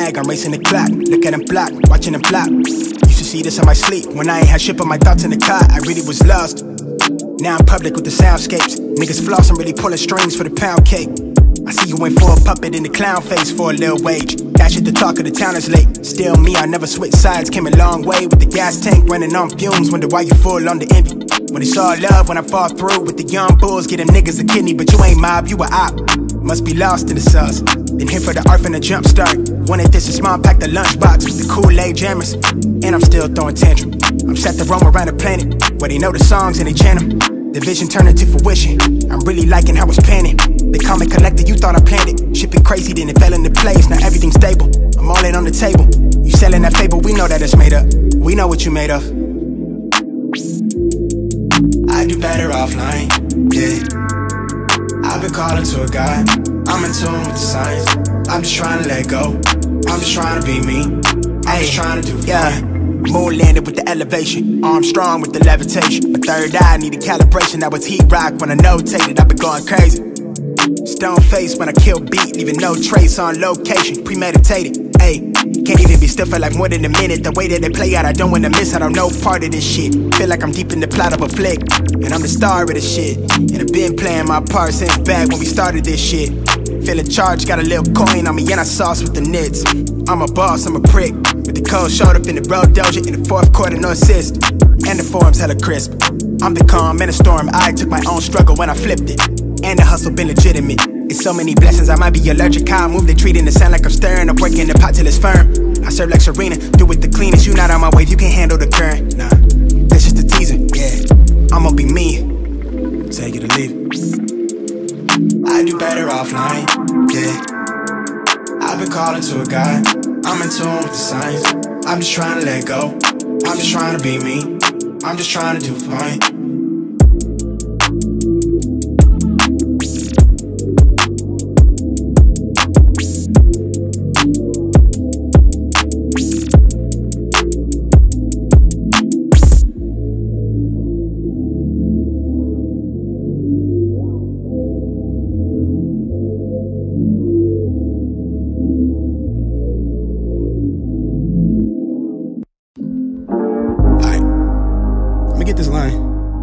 bag, I'm racing the clock. Look at them block, watching them flop. Used to see this in my sleep, when I ain't had shit but my thoughts in the car. I really was lost. Now I'm public with the soundscapes. Niggas floss, I'm really pulling strings for the pound cake. I see you went for a puppet in the clown face for a little wage. That shit, the talk of the town is late. Still me, I never switch sides. Came a long way with the gas tank running on fumes. Wonder why you full on the envy. When it's all love, when I fall through with the young bulls, get them niggas a kidney. But you ain't mob, you a op. Must be lost in the sauce. Been here for the art and the jump start. Wanted this a small pack the lunchbox with the Kool-Aid jammers. And I'm still throwing tantrum. I'm set to roam around the planet where they know the songs and they chant them. The vision turned into fruition. I'm really liking how it's panning. They call me collector, you thought I planned it. Shipping crazy, then it fell into place. Now everything's stable. I'm all in on the table. You selling that fable, we know that it's made up. We know what you made of. I do better offline, yeah. I've been calling to a God. I'm in tune with the signs. I'm just trying to let go. I'm just trying to be me. I'm just trying to do fine. Moon landed with the elevation, Armstrong with the levitation. My third eye needed calibration. That was heat rock when I notated. I've been going crazy. Stone face when I kill beat, leaving no trace on location. Premeditated, ayy. Can't even be still for like more than a minute. The way that they play out, I don't wanna miss. I don't know part of this shit. Feel like I'm deep in the plot of a flick, and I'm the star of this shit. And I've been playing my part since back when we started this shit. Feeling charged, got a little coin on me, and I sauce with the nits. I'm a boss, I'm a prick. With the cold showed up in the road doja in the fourth quarter, no assist. And the form's hella crisp. I'm the calm in the storm. I took my own struggle when I flipped it. And the hustle been legitimate. It's so many blessings, I might be allergic. How I move, they treating the sound like I'm stirring. I'm working the pot till it's firm. I serve like Serena, do it the cleanest. You not on my wave, you can't handle the current. Nah, that's just a teaser, yeah. I'ma be me, take it or leave it. I do better offline, yeah. I've been calling to a God. I'm in tune with the signs. I'm just trying to let go. I'm just trying to be me. I'm just trying to do fine. Get this line.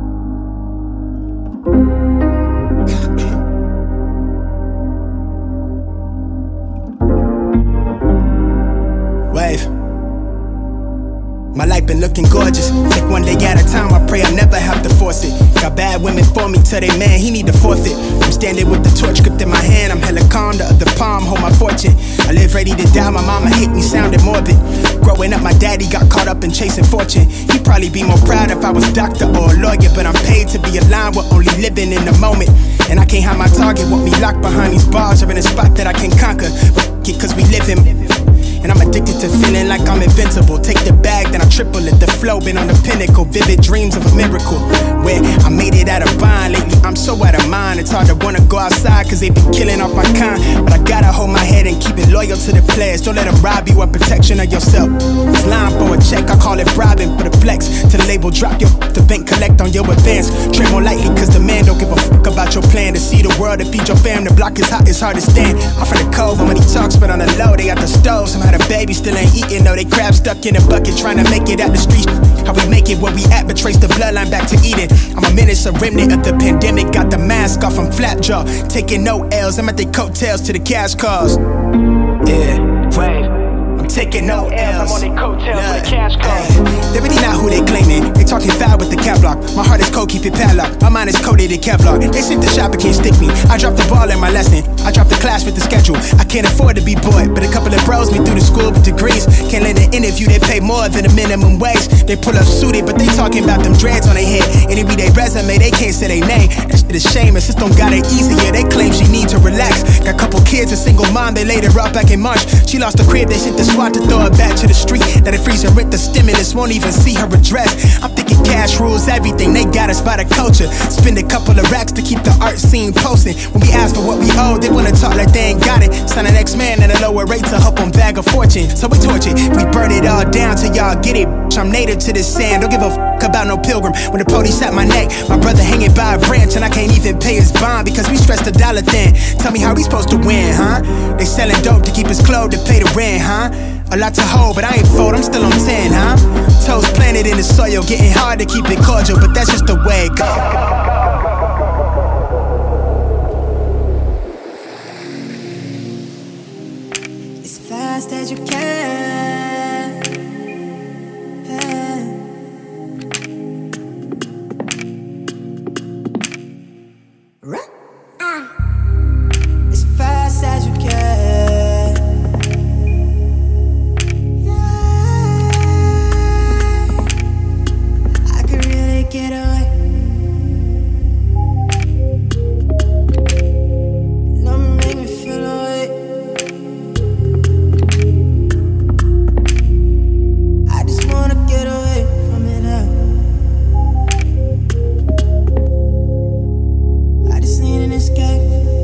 Wave. My life been looking gorgeous. Take one day at a time, I pray I never have to force it. Got bad women for me, tell they man he need to forfeit. I'm standing with the torch gripped in my hand. I'm hella calm, the other palm hold my fortune. I live ready to die, my mama hate me sounding morbid. Growing up, my daddy got caught up in chasing fortune. He'd probably be more proud if I was doctor or a lawyer. But I'm paid to be aligned with only living in the moment. And I can't have my target with me locked behind these bars or in a spot that I can conquer. But it cause we live in. And I'm addicted to feeling like I'm invincible. Take the bag, then I triple it. The flow been on the pinnacle. Vivid dreams of a miracle. Where I made it out of bind. Lately I'm so out of mind. It's hard to wanna go outside cause they been killing off my kind. But I gotta hold my head and keep it loyal to the players. Don't let them rob you of protection of yourself. It's lying for a check, I call it bribing for the flex. To the label, drop your the bank, collect on your advance. Tread more lightly cause the man don't give a fuck about your plan. To see the world and feed your fam. The block is hot, it's hard to stand. Off of the cove, and when he talks, but on the low, they got the stove. Somehow the baby still ain't eating, though they crab stuck in a bucket trying to make it out the street. How we make it where we at, but trace the bloodline back to Eden. I'm a menace, a remnant of the pandemic. Got the mask off, I'm flap jaw. Taking no L's, I'm at the coattails to the cash cars. Yeah, I'm taking no L's. I'm on their coattails with the cash cars. They really not who they claiming. They talking foul with the cap block. My heart is cold, keep it padlocked. My mind is coated in Kevlar. They sit the shop, but can't stick me. I dropped the ball in my lesson. I dropped the class with the schedule. I can't afford to be bored, but a couple of bros me through the school with degrees. Can't let an interview, they pay more than the minimum wage. They pull up suited, but they talking about them dreads on their head. And they read their resume, they can't say their name. That shit is shame, and system got it easier. They claim she need to relax. Got a couple kids, a single mom, they laid her up back in March. She lost the crib, they sent the swap out to throw it back to the street. That it freeze her with the stimulus, won't even see her address. I'm thinking cash rules everything, they got us by the culture. Spend a couple of racks to keep the art scene posting. When we ask for what we owe, they wanna talk like they ain't got it. Sign an X-Man at a lower rate to help them bag a fortune. So we torch it, we burn it all down till y'all get it. I'm native to this sand, don't give a fuck about no pilgrim. When the police at my neck, my brother hanging by a branch, and I can't even pay his bond because we stressed the dollar thin. Tell me how we supposed to win, huh? They selling dope to keep us clothed to pay the rent, huh? A lot to hold, but I ain't fold, I'm still on 10, huh? Toes planted in the soil, getting hard to keep it cordial, but that's just the way it goes. As fast as you can. Run. As fast as you can. Yeah. I could really get away. No, make me feel away. I just wanna get away from it now. I just need an escape.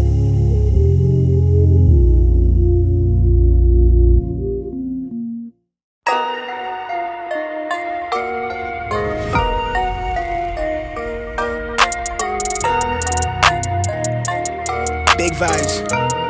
Big vibes.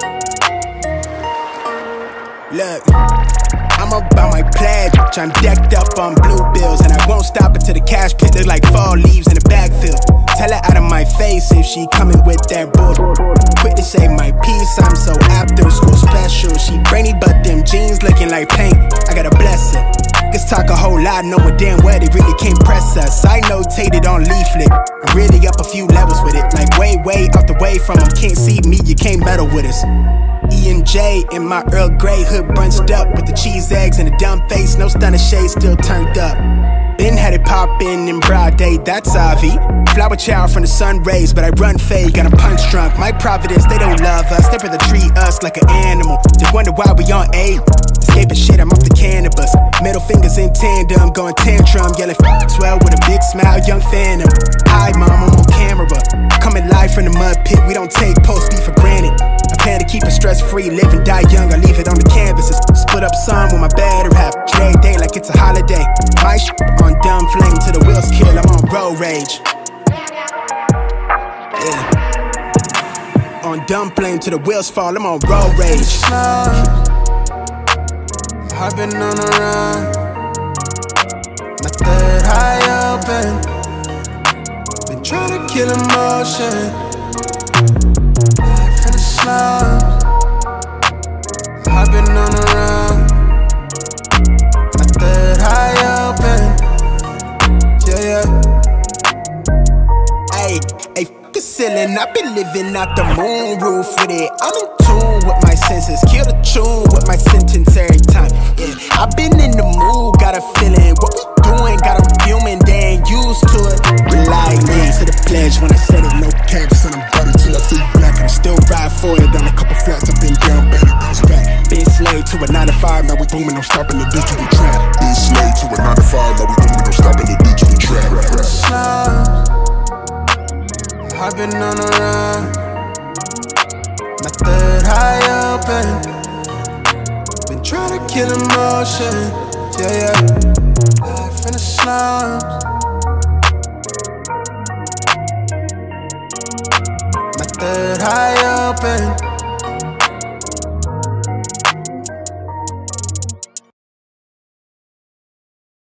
Look, I'm about my pledge. I'm decked up on blue bills, and I won't stop until the cash pit look like fall leaves in the backfield. Tell her out of my face if she coming with that bull. Quick to say my piece, I'm so after school special. She brainy, but them jeans looking like paint. I gotta bless her. Niggas talk a whole lot, knowing damn well they really can't press us. I notated on leaflet. I'm really up a few levels with it. Like way out the way from them. Can't see me, you can't meddle with us. E&J in my Earl Grey hood bunched up with the cheese eggs and a dumb face. No stunner shade, still turned up. Been had it poppin' in broad day, that's Avi. Flower child from the sun rays, but I run fade, got 'em punch drunk. My providence, they don't love us, they rather treat us like an animal. They wonder why we on aid. Escaping shit, I'm off the cannabis. Middle fingers in tandem, going tantrum. Yelling 12 with a big smile, young phantom. Hi mom, I'm on camera. Coming live from the mud pit, we don't take post beef for granted. I plan to keep it stress free, live and die young, I leave it on the canvases. Split up some with my better half, trade day like it's a holiday. My shit on dumb flame till the wheels kill, I'm on road rage. Yeah. On dumb flame till the wheels fall, I'm on road rage. I've been on the run, my third eye open. Been trying to kill emotion. Life in the slums. I've been on the run, my third eye open. Yeah. Hey, fuck the ceiling, I've been living out the moon roof with it. I'm in tune with my senses, kill the tune with my sentence every time. Yeah, I've been in the mood, got a feeling. What we doing, got 'em fuming, they ain't used to it. Rely me to the pledge when I said it, no caps, and I'm butter till I feel black. And I still ride for it, down a couple flats, I've been down, better bounce back. Been slave to a 9 to 5, now we booming, no stopping the digital trap. Been slave to a 9 to 5, now we booming, no stopping the digital trap. I've been on the run, my third eye open. Been trying to kill emotion, yeah. Life in the slums. My third eye open.